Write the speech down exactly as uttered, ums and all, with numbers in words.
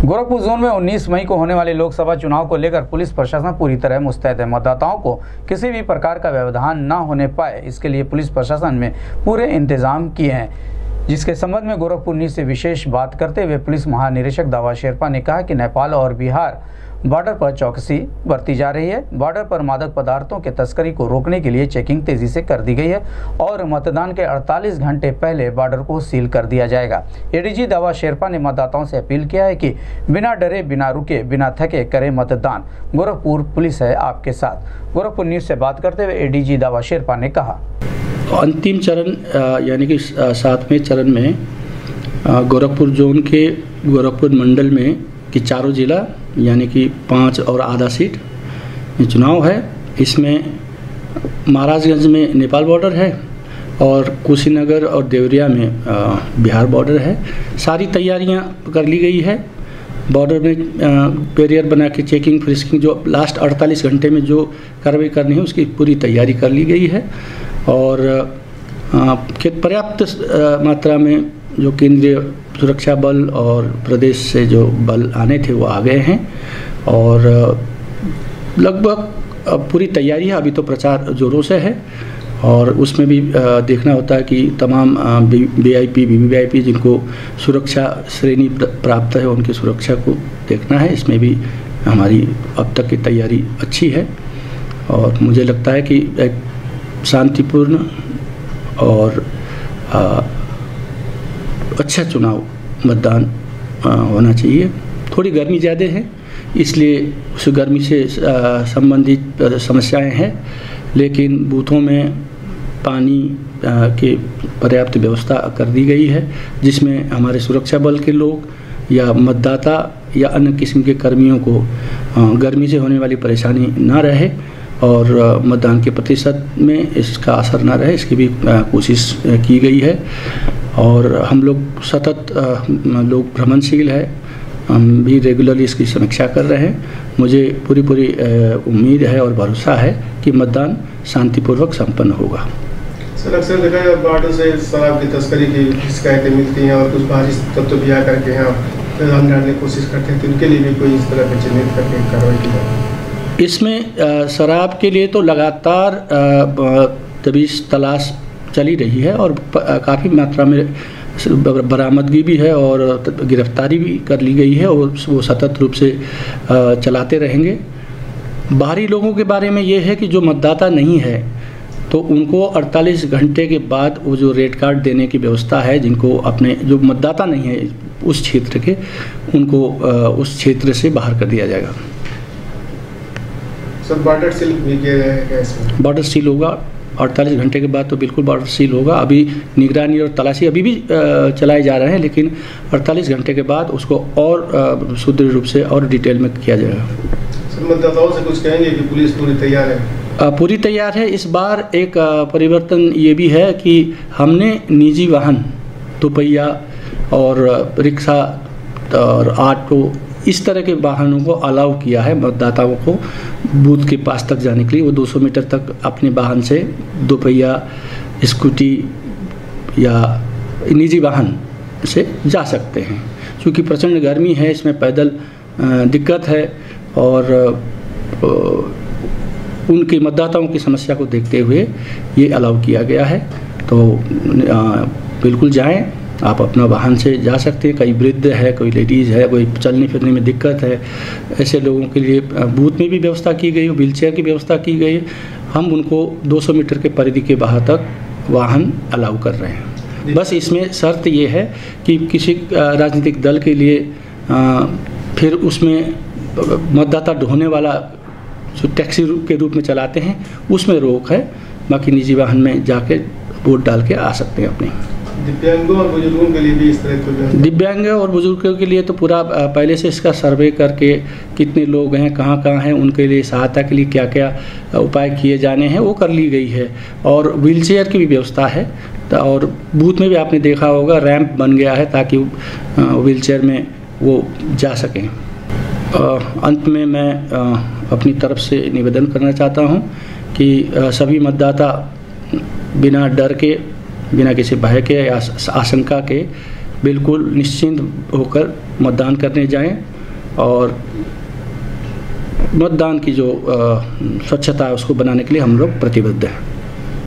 Gorakhpur zone में उन्नीस मई को होने वाले लोकसभा चुनाव को लेकर पुलिस प्रशासन पूरी तरह मुस्तैद है। मतदाताओं को किसी भी प्रकार का व्यवधान न होने पाए, इसके लिए पुलिस प्रशासन में पूरे इंतजाम किए हैं, जिसके संबंध में गोरखपुर न्यूज से विशेष बात करते हुए पुलिस महानिरीक्षक दावा शेरपा ने कहा कि नेपाल और बिहार बॉर्डर पर चौकसी बरती जा रही है। बॉर्डर पर मादक पदार्थों के तस्करी को रोकने के लिए चेकिंग तेजी से कर दी गई है और मतदान के अड़तालीस घंटे पहले बॉर्डर को सील कर दिया जाएगा। एडीजी दावा शेरपा ने मतदाताओं से अपील किया है कि बिना डरे, बिना रुके, बिना थके करें मतदान। गोरखपुर पुलिस है आपके साथ। गोरखपुर न्यूज से बात करते हुए एडीजी दावा शेरपा ने कहा, अंतिम चरण यानी कि सातवें चरण में गोरखपुर जोन के गोरखपुर मंडल में कि चारों जिला यानी कि पाँच और आधा सीट चुनाव है। इसमें महाराजगंज में नेपाल बॉर्डर है और कुशीनगर और देवरिया में बिहार बॉर्डर है। सारी तैयारियां कर ली गई है। बॉर्डर में बैरियर बना के चेकिंग फ्रिस्किंग जो लास्ट अड़तालीस घंटे में जो कार्रवाई करनी है उसकी पूरी तैयारी कर ली गई है और पर्याप्त मात्रा में जो केंद्रीय सुरक्षा बल और प्रदेश से जो बल आने थे वो आ गए हैं और लगभग पूरी तैयारी है। अभी तो प्रचार जोरों से है और उसमें भी देखना होता है कि तमाम V I P V V I P जिनको सुरक्षा श्रेणी प्राप्त है उनकी सुरक्षा को देखना है। इसमें भी हमारी अब तक की तैयारी अच्छी है और मुझे लगता है कि एक शांतिपूर्ण और आ, अच्छा चुनाव मतदान होना चाहिए। थोड़ी गर्मी ज़्यादा है इसलिए उस गर्मी से संबंधित समस्याएं हैं, लेकिन बूथों में पानी के पर्याप्त व्यवस्था कर दी गई है जिसमें हमारे सुरक्षा बल के लोग या मतदाता या अन्य किस्म के कर्मियों को गर्मी से होने वाली परेशानी ना रहे और मतदान के प्रतिशत में इसका असर ना रहे, इसकी भी कोशिश की गई है। और हम लोग सतत लोग भ्रमणशील है, हम भी रेगुलरली इसकी समीक्षा कर रहे हैं। मुझे पूरी पूरी उम्मीद है और भरोसा है कि मतदान शांतिपूर्वक संपन्न होगा। सर, अक्सर देखा है बॉर्डर से शराब की तस्करी की शिकायतें मिलती हैं और कुछ बाहरी तत्व भी आ करके यहाँ हम डालने की कोशिश करते हैं, तो उनके लिए भी कोई इस तरह के चिन्हित करके कार्रवाई की जाए? इसमें शराब के लिए तो लगातार तबीश तलाश चली रही है और काफ़ी मात्रा में बरामदगी भी है और गिरफ्तारी भी कर ली गई है और वो सतत रूप से चलाते रहेंगे। बाहरी लोगों के बारे में ये है कि जो मतदाता नहीं है तो उनको अड़तालीस घंटे के बाद वो जो रेड कार्ड देने की व्यवस्था है, जिनको अपने जो मतदाता नहीं है उस क्षेत्र के, उनको उस क्षेत्र से बाहर कर दिया जाएगा। सर, बॉर्डर सील भी किया जाएगा इसमें? बॉर्डर सील होगा अड़तालीस घंटे के बाद तो बिल्कुल बॉर्डर सील होगा। अभी निगरानी और तलाशी अभी भी चलाए जा रहे हैं, लेकिन अड़तालीस घंटे के बाद उसको और सुदृढ़ रूप से और डिटेल में किया जाएगा। सर, मतदाताओं से कुछ कहेंगे कि पुलिस पूरी तैयार है? पूरी तैयार है। इस बार एक परिवर्तन ये भी है कि हमने निजी वाहन, दोपहिया और रिक्शा और ऑटो, इस तरह के वाहनों को अलाउ किया है मतदाताओं को बूथ के पास तक जाने के लिए। वो दो सौ मीटर तक अपने वाहन से, दोपहिया, स्कूटी या निजी वाहन से जा सकते हैं। क्योंकि प्रचंड गर्मी है, इसमें पैदल दिक्कत है और उनके मतदाताओं की समस्या को देखते हुए ये अलाउ किया गया है। तो बिल्कुल जाएं, आप अपना वाहन से जा सकते हैं। कई वृद्ध है, कोई लेडीज़ है, कोई चलने फिरने में दिक्कत है, ऐसे लोगों के लिए बूथ में भी व्यवस्था की गई है, व्हीलचेयर की व्यवस्था की गई है। हम उनको दो सौ मीटर के परिधि के बाहर तक वाहन अलाउ कर रहे हैं। बस इसमें शर्त ये है कि किसी राजनीतिक दल के लिए आ, फिर उसमें मतदाता ढोने वाला जो टैक्सी के रूप में चलाते हैं उसमें रोक है। बाकी निजी वाहन में जाके वोट डाल के आ सकते हैं अपने। दिव्यांगों और बुजुर्गों के लिए भी इस तरह के? दिव्यांग और बुजुर्गों के लिए तो पूरा पहले से इसका सर्वे करके कितने लोग हैं, कहाँ कहाँ हैं, उनके लिए सहायता के लिए क्या क्या उपाय किए जाने हैं वो कर ली गई है। और व्हीलचेयर की भी व्यवस्था है और बूथ में भी आपने देखा होगा रैंप बन गया है ताकि व्हीलचेयर में वो जा सकें। अंत में मैं अपनी तरफ से निवेदन करना चाहता हूँ कि सभी मतदाता बिना डर के, बिना किसी भय के या आशंका के बिल्कुल निश्चिंत होकर मतदान करने जाएं और मतदान की जो स्वच्छता है उसको बनाने के लिए हम लोग प्रतिबद्ध हैं।